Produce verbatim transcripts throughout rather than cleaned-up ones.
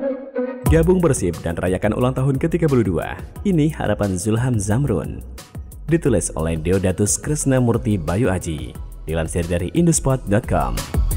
Gabung Persib dan rayakan ulang tahun ke tiga puluh dua. Ini harapan Zulham Zamrun. Ditulis oleh Deodatus Krisnamurti Bayu Aji. Dilansir dari indosport dot com.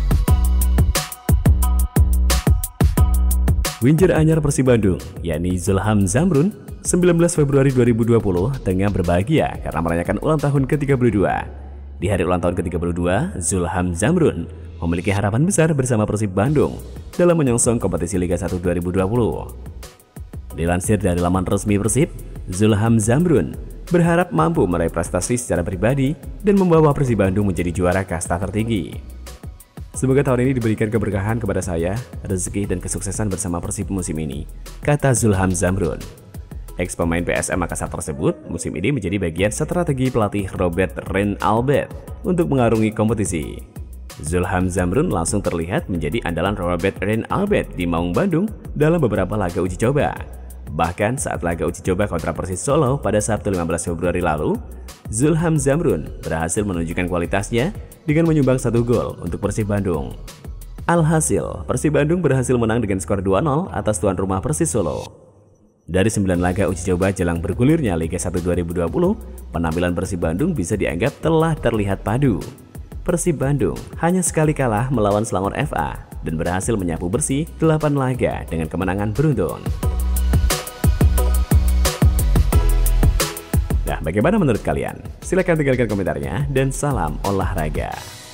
Winjer anyar Persib Bandung, yakni Zulham Zamrun, sembilan belas Februari dua ribu dua puluh, tengah berbahagia karena merayakan ulang tahun ke tiga puluh dua. Di hari ulang tahun ke tiga puluh dua, Zulham Zamrun memiliki harapan besar bersama Persib Bandung dalam menyongsong kompetisi Liga satu dua ribu dua puluh. Dilansir dari laman resmi Persib, Zulham Zamrun berharap mampu meraih prestasi secara pribadi dan membawa Persib Bandung menjadi juara kasta tertinggi. Semoga tahun ini diberikan keberkahan kepada saya, rezeki dan kesuksesan bersama Persib musim ini, kata Zulham Zamrun. Ex-pemain P S M Makassar tersebut musim ini menjadi bagian strategi pelatih Robert Rein Albert untuk mengarungi kompetisi. Zulham Zamrun langsung terlihat menjadi andalan Robert Rein Albert di Maung Bandung dalam beberapa laga uji coba. Bahkan saat laga uji coba kontra Persis Solo pada Sabtu lima belas Februari lalu, Zulham Zamrun berhasil menunjukkan kualitasnya dengan menyumbang satu gol untuk Persib Bandung. Alhasil, Persib Bandung berhasil menang dengan skor dua nol atas tuan rumah Persis Solo. Dari sembilan laga uji coba jelang bergulirnya Liga satu dua ribu dua puluh, penampilan Persib Bandung bisa dianggap telah terlihat padu. Persib Bandung hanya sekali kalah melawan Selangor F A dan berhasil menyapu bersih delapan laga dengan kemenangan beruntun. Nah, bagaimana menurut kalian? Silahkan tinggalkan komentarnya dan salam olahraga.